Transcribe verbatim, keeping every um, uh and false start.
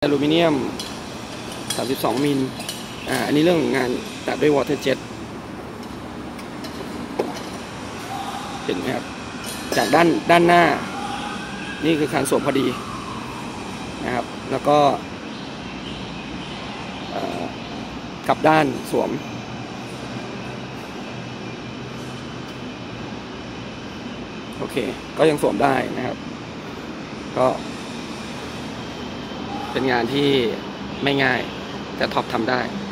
อลูมิเนียมสามสิบสองมิลอ่าอันนี้เรื่องงานตัดด้วยวอเตอร์เจ็ตเห็นไหมครับจากด้านด้านหน้านี่คือการสวมพอดีนะครับแล้วก็กลับด้านสวมโอเคก็ยังสวมได้นะครับก็เป็นงานที่ไม่ง่ายแต่ท็อปทำได้